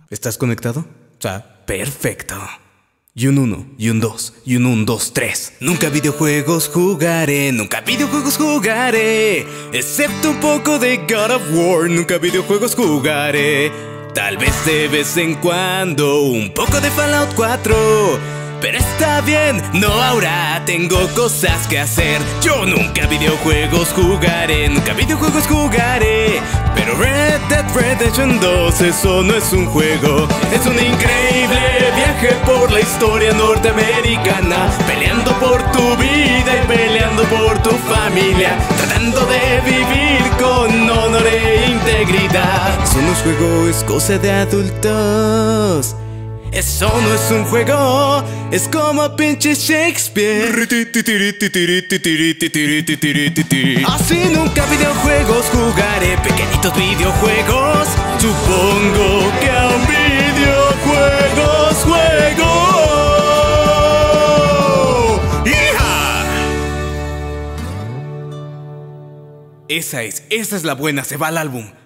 ¿Estás conectado? Perfecto. Y un 1, y un 2, y un 1, 2, 3. Nunca videojuegos jugaré, nunca videojuegos jugaré. Excepto un poco de God of War, nunca videojuegos jugaré. Tal vez de vez en cuando un poco de Fallout 4. Pero está bien, no ahora, tengo cosas que hacer. Yo nunca videojuegos jugaré, nunca videojuegos jugaré. Pero Red Dead Redemption 2, eso no es un juego. Es un increíble viaje por la historia norteamericana, peleando por tu vida y peleando por tu familia, tratando de vivir con honor e integridad. Eso no es juego, es cosa de adultos. Eso no es un juego, es como pinche Shakespeare. Así nunca videojuegos jugaré, pequeñitos videojuegos. Supongo que aún videojuegos juego. ¡Hija! Esa es la buena, se va al álbum.